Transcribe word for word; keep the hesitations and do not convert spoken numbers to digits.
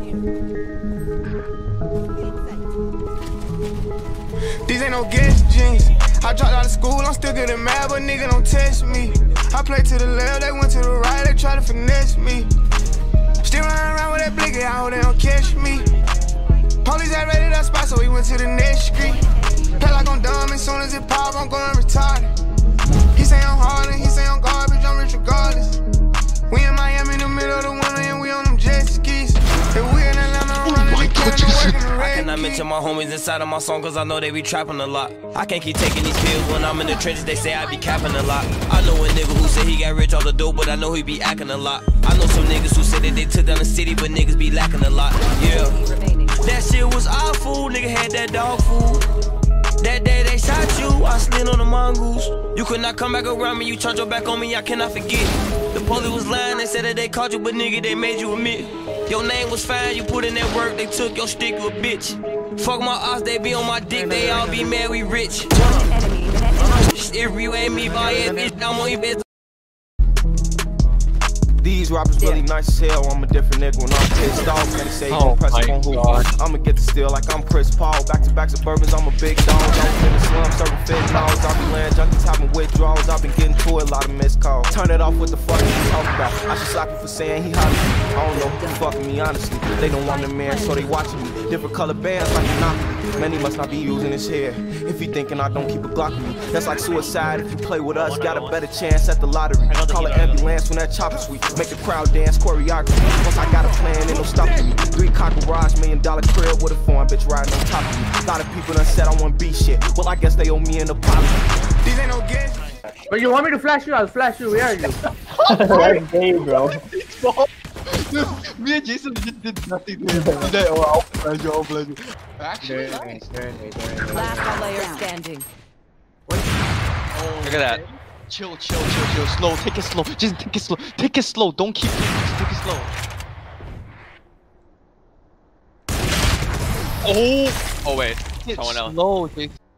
These ain't no guess jeans. I dropped out of school, I'm still getting mad, but nigga don't test me. I play to the left, they went to the right, they try to finesse me. Still running around with that blicky, I hope they don't catch me. Police had raided that spot, so we went to the next street. Play like I'm dumb, as soon as it pop, I'm going retarded. He say I'm hard and he say I'm garbage, I'm rich regardless. We in Miami in the middle of the winter and we on them jet skis. If we in Atlanta, I'm running the camera, working the red. I cannot mention my homies inside of my song cause I know they be trapping a lot. I can't keep taking these pills when I'm in the trenches, they say I be capping a lot. I know a nigga who said he got rich off the dope, but I know he be acting a lot. I know some niggas who said that they took down the city, but niggas be lacking a lot. Yeah, that shit was awful, nigga had that dog food. That day they shot you, I slid on the mongoose. You could not come back around me, you turned your back on me, I cannot forget. The police was lying, they said that they caught you, but nigga, they made you admit. Your name was fine, you put in that work, they took your stick, you a bitch. Fuck my ops, they be on my dick, they all be mad, we rich. If you ain't me, buy it, bitch, I'm on your bitch. These rappers really nice as hell. I'm a different nigga when I'm pissed off. They say you gon' press up on who? I'ma get the steal like I'm Chris Paul. Back to back Suburbans, I'm a big dog. I'm in the slum, serving fentanyls. I be laying junkies, having withdrawals. I've been getting to a lot of missed calls. Turn it off, what the fuck you talking about? I should slap you for saying he hot. I don't know who fucking me, honestly. They don't want the man, so they watching me. Different color bands like Monopoly. Man, he must not be using his hair. If he thinking I don't keep a Glock with me, that's like suicide. If you play with us, got a better chance at the lottery. Call an ambulance when that chopper sweet. Make the crowd dance, choreography. Once I got a plan, ain't no stopping me. Three car garage, million dollar crib with a foreign bitch riding on top of me. A lot of people done said I want B shit. Well, I guess they owe me an apology. These ain't no guess. But you want me to flash you? I'll flash you. Where are you? That's gay, bro. Me and Jason did, did nothing. Today, oh, I'll flash you, I'll flash you. Actually, nice. Last player standing. Oh, look at that. Chill, chill, chill, chill. Slow. Take it slow. Just take it slow. Take it slow. Don't keep. Just take it slow. Oh. Oh wait, someone else. Slow, Jason.